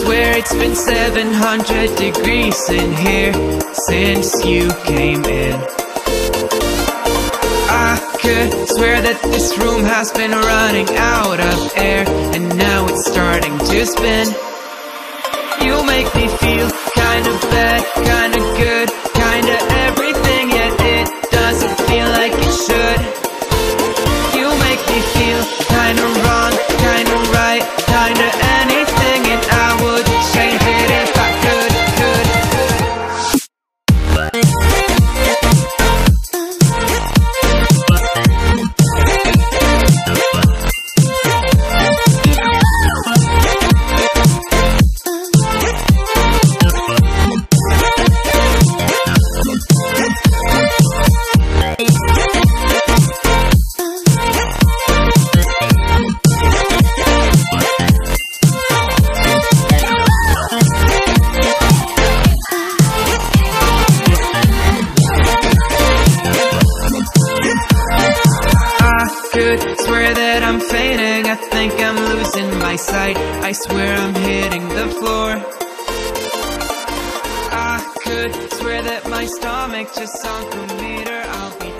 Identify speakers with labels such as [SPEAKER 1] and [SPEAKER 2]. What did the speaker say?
[SPEAKER 1] swear it's been 700 degrees in here since you came in. I could swear that this room has been running out of air, and now it's starting to spin. You make me feel kinda bad, kinda good, kinda everything, yet it doesn't feel like it should. You make me feel kinda wrong, kinda right, kinda anything, and I would change it if I could. Swear that I'm fainting, I think I'm losing my sight, I swear I'm hitting the floor. I could swear that my stomach just sunk a meter, I'll be